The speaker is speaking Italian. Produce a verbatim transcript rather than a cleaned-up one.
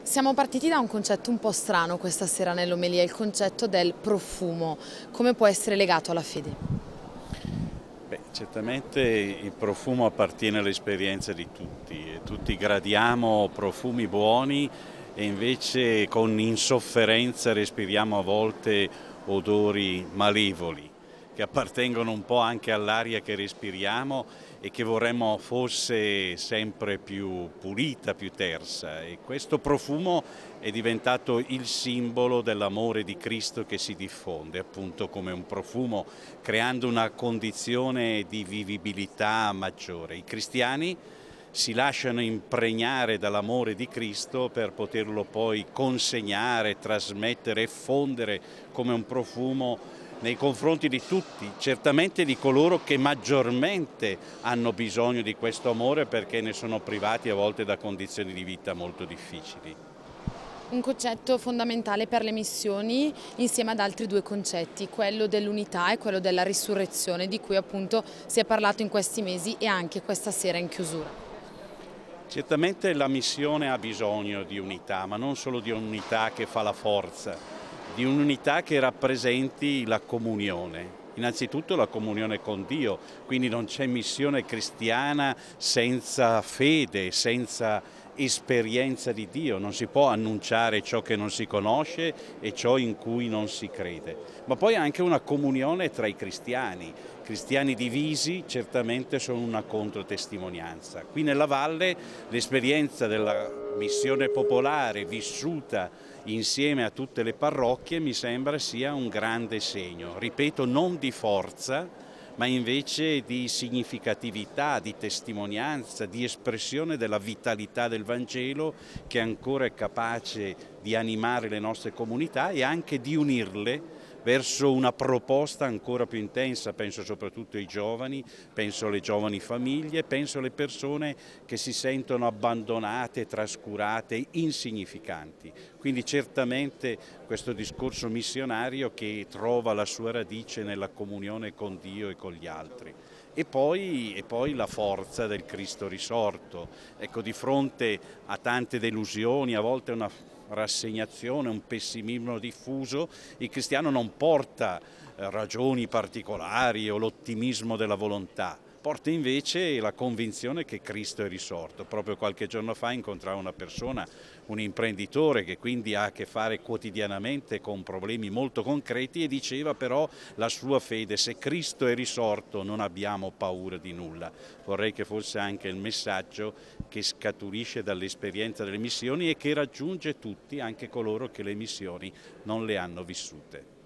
Siamo partiti da un concetto un po' strano questa sera nell'omelia, il concetto del profumo. Come può essere legato alla fede? Beh, certamente il profumo appartiene all'esperienza di tutti e tutti gradiamo profumi buoni e invece con insofferenza respiriamo a volte odori malevoli che appartengono un po' anche all'aria che respiriamo e che vorremmo fosse sempre più pulita, più tersa. E questo profumo è diventato il simbolo dell'amore di Cristo che si diffonde, appunto come un profumo, creando una condizione di vivibilità maggiore. I cristiani si lasciano impregnare dall'amore di Cristo per poterlo poi consegnare, trasmettere e fondere come un profumo nei confronti di tutti, certamente di coloro che maggiormente hanno bisogno di questo amore perché ne sono privati a volte da condizioni di vita molto difficili. Un concetto fondamentale per le missioni insieme ad altri due concetti, quello dell'unità e quello della risurrezione, di cui appunto si è parlato in questi mesi e anche questa sera in chiusura. Certamente la missione ha bisogno di unità, ma non solo di unità che fa la forza, di un'unità che rappresenti la comunione. Innanzitutto la comunione con Dio, quindi non c'è missione cristiana senza fede, senza esperienza di Dio, non si può annunciare ciò che non si conosce e ciò in cui non si crede. Ma poi anche una comunione tra i cristiani. Cristiani divisi certamente sono una controtestimonianza. Qui nella valle l'esperienza della missione popolare vissuta insieme a tutte le parrocchie mi sembra sia un grande segno, ripeto, non di forza, ma invece di significatività, di testimonianza, di espressione della vitalità del Vangelo che ancora è capace di animare le nostre comunità e anche di unirle verso una proposta ancora più intensa. Penso soprattutto ai giovani, penso alle giovani famiglie, penso alle persone che si sentono abbandonate, trascurate, insignificanti. Quindi certamente questo discorso missionario che trova la sua radice nella comunione con Dio e con gli altri. E poi, e poi la forza del Cristo risorto. Ecco, di fronte a tante delusioni, a volte una rassegnazione, un pessimismo diffuso, il cristiano non porta ragioni particolari o l'ottimismo della volontà, porta invece la convinzione che Cristo è risorto. Proprio qualche giorno fa incontravo una persona, un imprenditore che quindi ha a che fare quotidianamente con problemi molto concreti e diceva però la sua fede: se Cristo è risorto non abbiamo paura di nulla. Vorrei che fosse anche il messaggio che scaturisce dall'esperienza delle missioni e che raggiunge tutti, anche coloro che le missioni non le hanno vissute.